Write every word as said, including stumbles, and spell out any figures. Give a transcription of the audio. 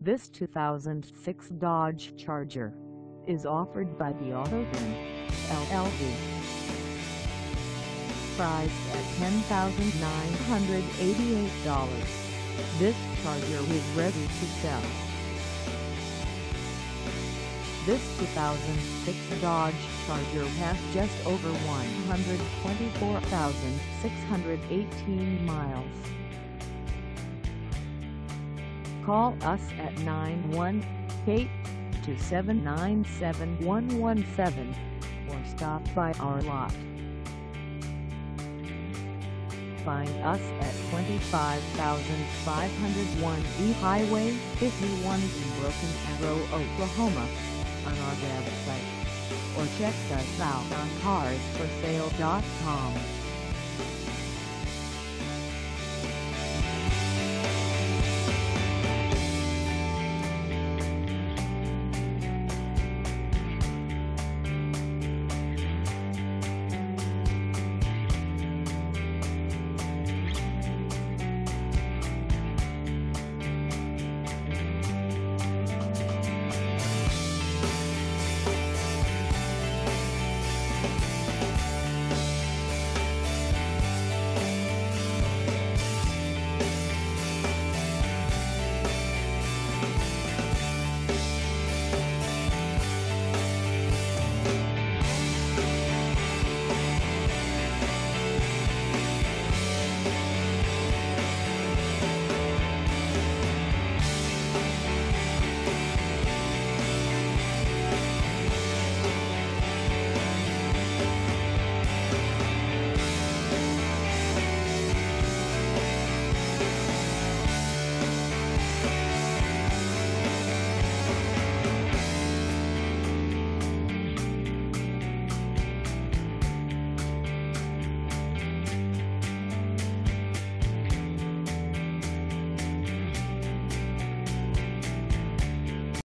This two thousand six Dodge Charger is offered by the AutoZone, L L C. Priced at ten thousand nine hundred eighty-eight dollars, this Charger is ready to sell. This two thousand six Dodge Charger has just over one hundred twenty-four thousand six hundred eighteen miles. Call us at nine one eight, two seven nine, seven one one seven or stop by our lot. Find us at twenty-five thousand five hundred one East Highway fifty-one in Broken Arrow, Oklahoma, on our website, or check us out on cars for sale dot com.